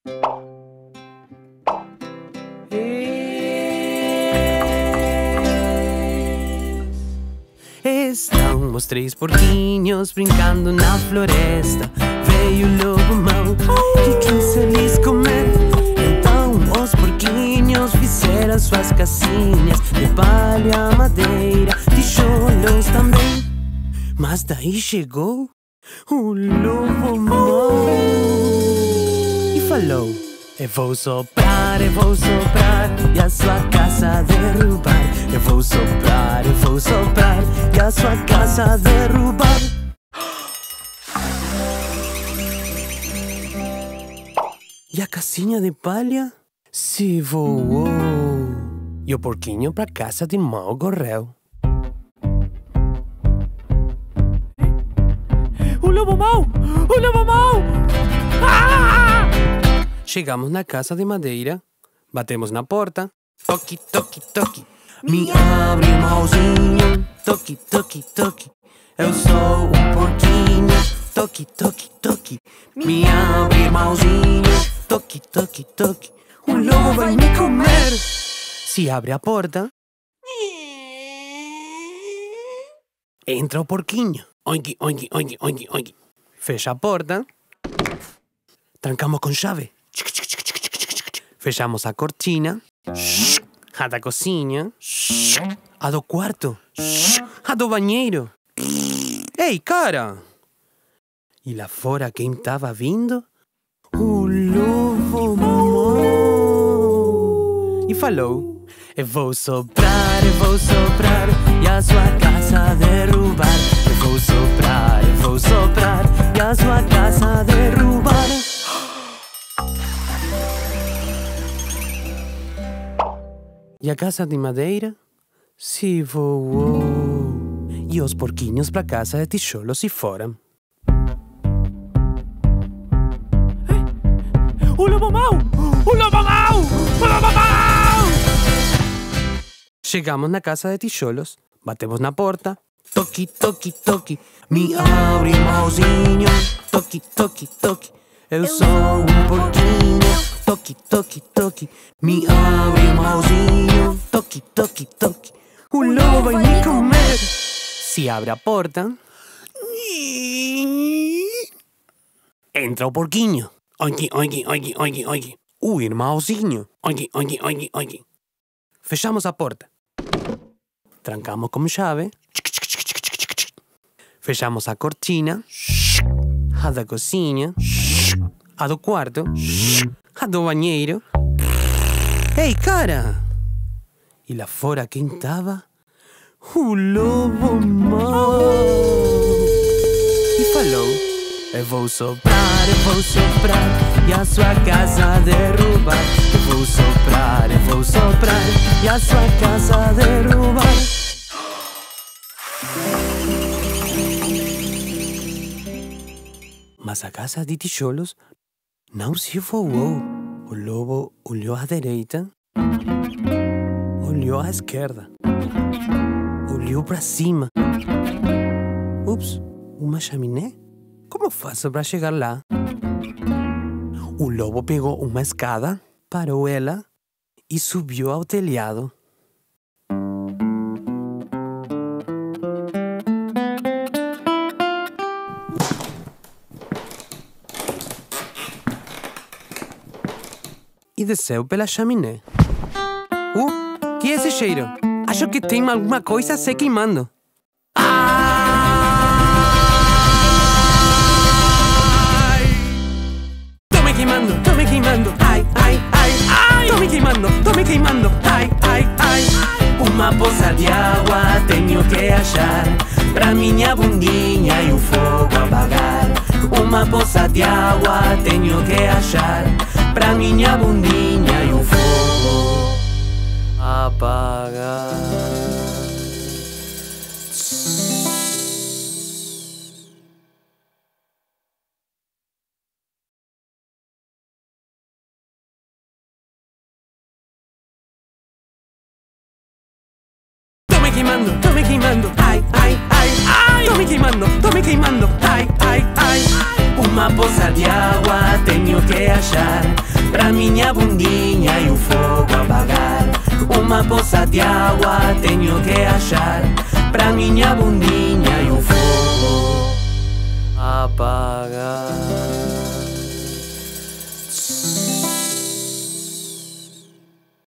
Estamos três porquinhos brincando na floresta. Veio o lobo mau que quis eles comer. Então os porquinhos fizeram suas casinhas de palha, madeira, tijolos também. Mas daí chegou o lobo mau e falou: eu vou soprar e a sua casa derrubar. Eu vou soprar e a sua casa derrubar. E a casinha de palha se voou. E o porquinho pra casa de mau correu. O lobo mau! O lobo mau! Ah! Chegamos na casa de madeira, batemos na porta. Toque, toque, toque. Me abre, mauzinho. Toque, toque, toque. Eu sou um porquinho. Toque, toque, toque. Me abre, mauzinho. Toque, toque, toque. O lobo vai me comer. Se abre a porta, entra o porquinho. Oink, oink, oink, oink, oink. Fecha a porta. Trancamos com chave. Fechamos a cortina. A da cozinha. A do quarto. A do banheiro. Ei, cara! E lá fora quem tava vindo? O lobo mau. E falou: eu vou soprar e a sua casa derrubar. Eu vou soprar e a sua casa derrubar. E a casa de madeira se voou. E os porquinhos pra casa de tijolo se foram. O lobo mau! O lobo mau! O lobo mau! Chegamos na casa de tijolos, batemos na porta. Toque, toque, toque. Me abre, mauzinho. Toque, toque, toque. Eu sou um porquinho. Toque, toque, toque. Me abre, mauzinho. Toque, toque, toque. O lobo vai me comer. Se abre a porta, entra o porquinho. Oink, oink, oink, oink, oink. O irmãozinho. Oink, oink, oink, oink. Fechamos a porta. Trancamos com chave. Fechamos a cortina. A da cozinha. A do quarto. A do banheiro. Ei, cara! E lá fora quem tava? O lobo mau. E falou: eu vou soprar e a sua casa derrubar. Eu vou soprar e a sua casa derrubar. Mas a casa de tijolos não se voou. O lobo olhou à direita, olhou à esquerda, olhou para cima. Ups, uma chaminé? Como faço para chegar lá? O lobo pegou uma escada, parou ela e subiu ao telhado. E desceu pela chaminé. Que é esse cheiro? Acho que tem alguma coisa se queimando. Tô me queimando, ai, ai, ai, ai. Tô me queimando, ai, ai, ai. Uma poça de água tenho que achar pra minha bundinha e o fogo apagar. Uma poça de água tenho que achar pra minha bundinha e o fogo apagar. Tô me queimando, ai, ai, ai, ai. Tô me queimando, ai, ai, ai. Uma poça de água tenho que achar pra minha bundinha e o fogo apagar. Uma poça de água tenho que achar pra minha bundinha